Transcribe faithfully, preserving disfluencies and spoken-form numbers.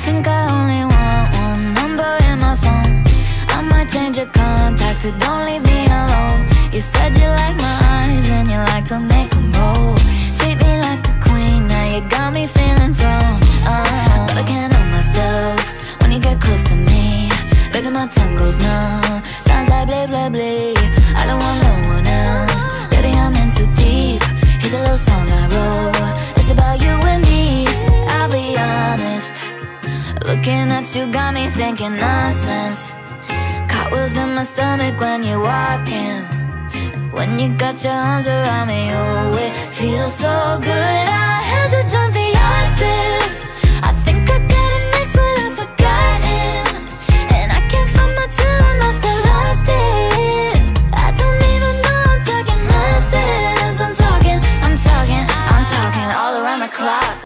Think I only want one number in my phone. I might change your contact, but don't leave me alone. You said you like my eyes and you like to make them roll. Treat me like a queen, now you got me feeling thrown. uh, But I can't help myself when you get close to me. Baby, my tongue goes numb, sounds like blah, blah, blah. I don't want no one else, baby, I'm in too deep. Here's a little song I wrote, it's about you and me. I'll be honest, looking at you got me thinking nonsense. Cartwheels in my stomach when you're walking. When you got your arms around me, oh, it feels so good. I had to jump the